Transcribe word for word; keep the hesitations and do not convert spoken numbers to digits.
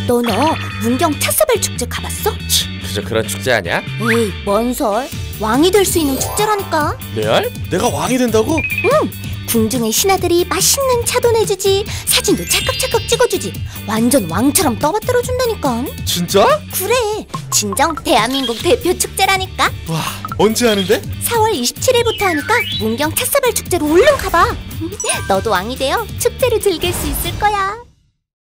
너너 문경 찻사발 축제 가봤어? 치, 그저 그런 축제 아니야? 에이, 뭔 설? 왕이 될 수 있는 축제라니까. 레알? 내가 왕이 된다고? 응! 궁중의 신하들이 맛있는 차도 내주지, 사진도 찰칵찰칵 찍어주지, 완전 왕처럼 떠받들어준다니까. 진짜? 그래, 진정 대한민국 대표 축제라니까. 와, 언제 하는데? 사월 이십칠일부터 하니까 문경 찻사발 축제로 얼른 가봐. 너도 왕이 되어 축제를 즐길 수 있을 거야.